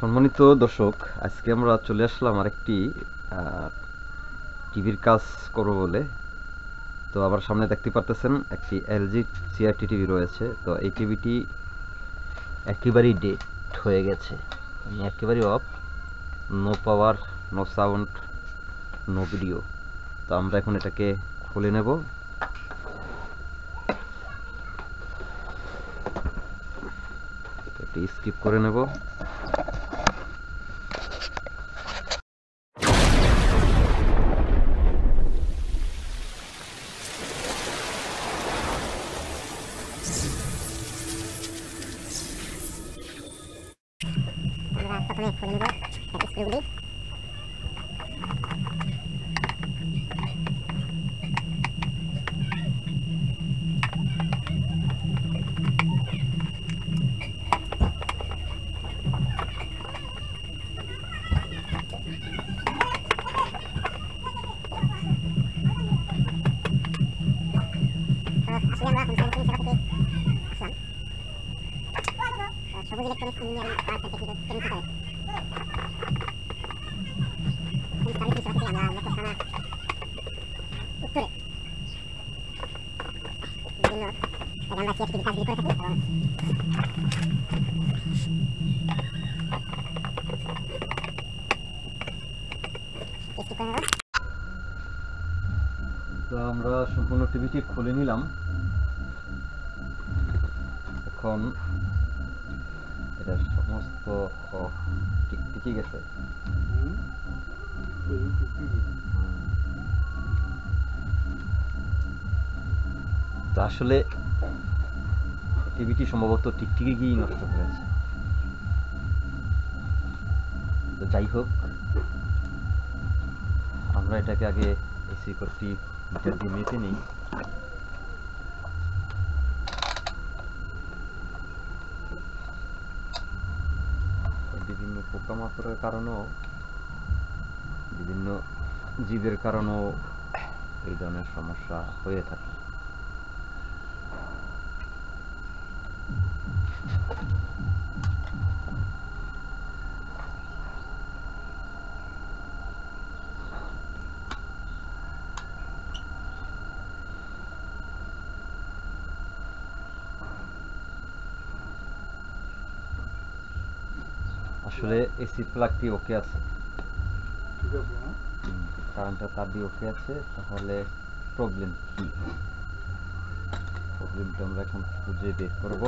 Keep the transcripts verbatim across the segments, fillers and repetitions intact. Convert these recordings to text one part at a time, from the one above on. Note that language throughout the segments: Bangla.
সম্মানিত দর্শক, আজকে আমরা চলে আসলাম আরেকটি টিভির কাজ করব বলে। তো আবার সামনে দেখতে পারতেছেন একটি এলজি সিআরটি টিভি রয়েছে। তো এই টিভিটি একেবারেই ডেট হয়ে গেছে, মানে একেবারেই off, no power, no sound, no video. তো আমরা এখন এটাকে খুলে নেব। একটু স্কিপ করে নেব। আমরা প্রথমে খুলে নেব স্ক্রুগুলি। আসলে আমরা হোম সার্ভিসিং সেবা থেকে আসলাম। সবুজ ইলেকট্রনিক্স ইঞ্জিনিয়ারিং পার্ট থেকে ট্রেনিং করে হোম সার্ভিসিং সেবা থেকে আমরা মেট্রো থানা উত্তরে বিভিন্ন আমরা সিআরটি কাজগুলি করে থাকি এবং টেস্টি করে নেব। তো আমরা সম্পূর্ণ টিভিটি খুলে নিলাম। এখন এটা সমস্ত টিকটিকি গেছে। তো আসলে টিভিটি সম্ভবত টিকটিকি গিয়ে নষ্ট করেছে। তো যাই হোক, আমরা এটাকে আগে এসি করতে মিটার দিয়ে মেপে নিই। বিভিন্ন পোকামাকড়ের কারণেও, বিভিন্ন জীবের কারণেও এই ধরনের সমস্যা হয়ে থাকে। আসলে এসি প্লাগটি ওকে আছে, ঠিক আছে, হ্যাঁ কারেন্টটা তার দিয়ে ওকে আছে। তাহলে প্রবলেম কি? প্রবলেমটা আমরা এখন খুঁজে বের করব।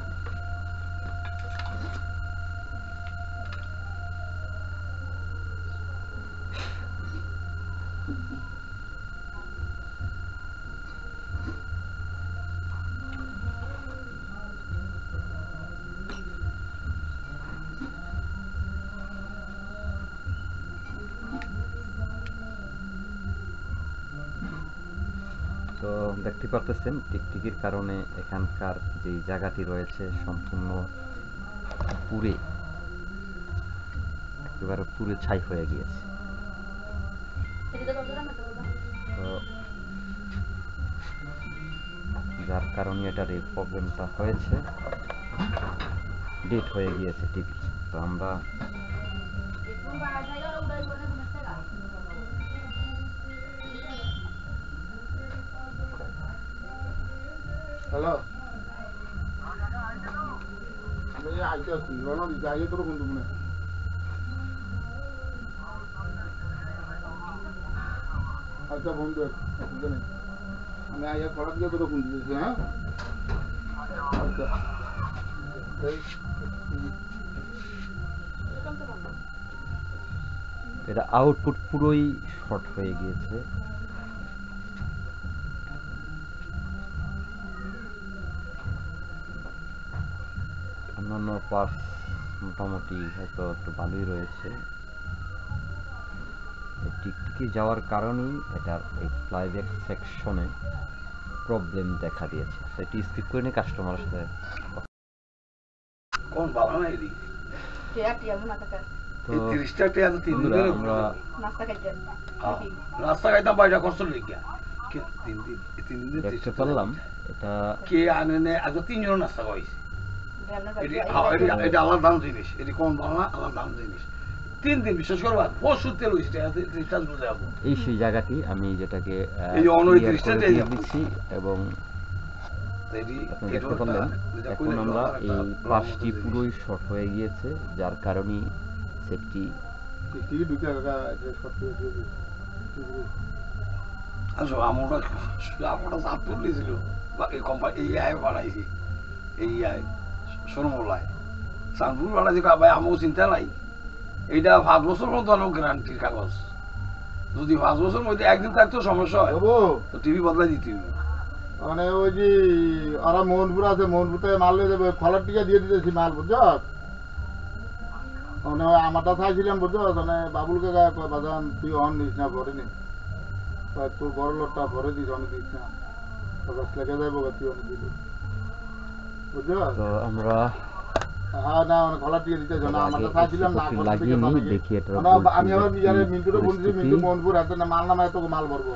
তো দেখতে পারতেছেন টিকটিকির কারণে এখানকার যে জায়গাটি রয়েছে সম্পূর্ণ পুড়ে একেবারে পুড়ে ছাই হয়ে গিয়েছে। তো যার কারণে এটার এই প্রবলেমটা হয়েছে, ডেট হয়ে গিয়েছে টিভি। তো আমরা হ্যালো, আমি আইতে আসছি, রওনা দিতে আইয়ে তোর ফোন তুমি আচ্ছা ফোন দে, অসুবিধা নেই। আমি আইয়া খরাত গিয়ে তোর ফোন দিতেছি। হ্যাঁ আচ্ছা, এটা আউটপুট পুরোই শর্ট হয়ে গিয়েছে। অন্যান্য পার্টস মোটামুটি হয়তো একটু ভালোই রয়েছে। টিকটিকি যাওয়ার কারণেই এটার এই ফ্লাইব্যাক সেকশনে প্রবলেম দেখা দিয়েছে। সেটি স্কিপ করে নিয়ে কাস্টমারের সাথে কোন বাবা না এদি টিয়া টিয়া মনে থাকে তো এই তিরিশটা টিয়া তো তিন দিন ধরে আমরা নাস্তা খাইতে হ্যাঁ, রাস্তা খাইতাম বাইরে কষ্ট লিখিয়া তিন দিন তিন দিন দেখতে পারলাম এটা কে আনে নে আজ তিনজন নাস্তা খাইছে এটি হ্যাঁ এটি এটা আলাদা দাম জিনিস এটি কোন বাংলা আলাদা দাম জিনিস তিন দিন বিশেষ করে পরশু তেল হয়েছে রিচার্জ বুঝে যাবো এই সেই জায়গাটি আমি যেটাকে আহ, এই যে অনৈতিক clear দৃষ্টিতে করে এই দিয়ে যাবো। দিচ্ছি এবং এটি আপনি দেখতে পারলেন এখন আমরা এই পাশটি পুরোই শর্ট হয়ে গিয়েছে যার কারণে সেটটি টিভি ঢুকে কাকা এটা শর্ট করে দিয়ে দিই। আসলে আমরা আমরা চাপ তুলেছিল এই কোম্পানি এই আয় বাড়াইছি এই আয় সোনমলায় সানপুর বাড়াইছি ভাই আমার চিন্তা নাই এইটা পাঁচ বছর পর্যন্ত অনেক গ্যারান্টির কাগজ যদি পাঁচ বছর মধ্যে একদিন থাকতো সমস্যা হয় বাবু তো টিভি বদলাই দিতে হবে মানে ওই যে ওরা মোহনপুর আছে মোহনপুর থেকে মাল নিয়ে যাবে খোলার টিকা দিয়ে দিতেছি মাল বুঝছ মানে ওই আমারটা চাইছিলাম বুঝছ মানে বাবুলকে গায়ে কয় বাজান তুই অন নিস না পরে নি কয় তোর বড় লোকটা পরে দিস আমি দিস না পঞ্চাশ লেগে যাবো তুই অনেক দিলি বুঝছ তো আমরা হ্যাঁ না মানে খোলার টিকা দিতেছ না আমারটা চাইছিলাম না একটু খোলার লাগিয়ে টিকা নিই, পাঠাই। দেখি এটার মানে উপর আমি কি আবার নিজের মিন্টুটা বলছি পরিস্থিতি। মিন্টু মোহনপুর এত না মাল নামায় তোকে মাল ভরবো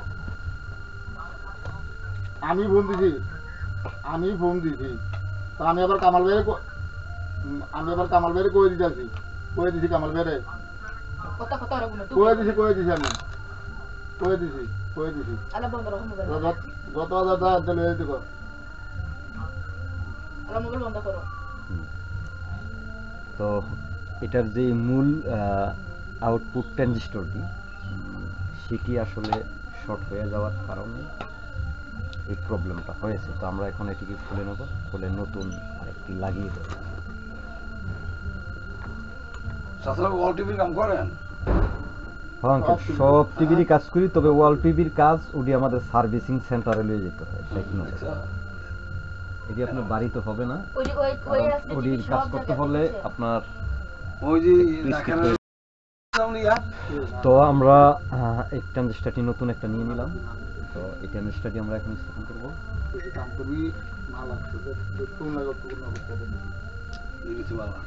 আমি ফোন দিছি আমি ফোন দিছি তা আমি আবার কামাল ভাইয়ের ক- উম, আমি আবার কামাল ভাইয়ের কয়ে দিতেছি কয়ে দিছি Kamal ভাইয়েরে Kota kota orang guna tu. কয়ে দিছি কয়ে দিছি আমি কয়ে দিছি কয়ে দিছি Alam bang dorong mobil. যত যত হাজার টাকা দিলে এই দিক Alam mobil bang dorong. হুম। তো এটার যে মূল আউটপুট ট্রানজিস্টরটি সেটি আসলে শর্ট হয়ে যাওয়ার কারণে এই প্রবলেমটা হয়েছে। তো আমরা এখন এটিকে খুলে নেব, খুলে নতুন আরেকটি লাগিয়ে দেবো। তাছাড়া ওয়াল টিভির কাম করেন হ্যাঁ আঙ্কেল, সব টিভিরই কাজ করি, তবে ওয়াল টিভির কাজ ওটি আমাদের সার্ভিসিং সেন্টারে নিয়ে যেতে হয়। সেখানে আচ্ছা এটি আপনার বাড়িতে হবে না, Oi oi oi কারণ asli ওটির কাজ করতে হলে আপনার ওই যে Biscuit দেখেন করে- ইয়া তো আমরা আহ, এই ট্রানজিস্টারটি নতুন একটা নিয়ে নিলাম। তো এই ট্রানজিস্টারটি আমরা এখন স্থাপন করব। তুই কাম করবি না লাগছে একটু লাগে একটু না করতে হবে দিতে পারলাম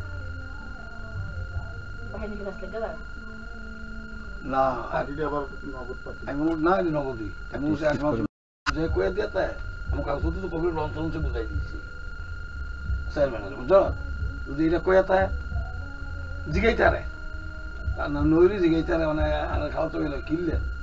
Pakai ni kelas lega lah. না পার্টিটা আবার নগদ পাচ্ছি আমি বললাম, না এটা নগদি আমি বলছি এক মাস যে কয়ে দিতে আমার কাগজ তো কবির লঞ্চ লঞ্চে বুঝাই দিয়েছি স্যার ম্যানেজার বুঝছো যদি এটা কয়ে তা জিগাইতারে আর না নইরি জিগাইতারে মানে আর খাওয়া তো কিনলেন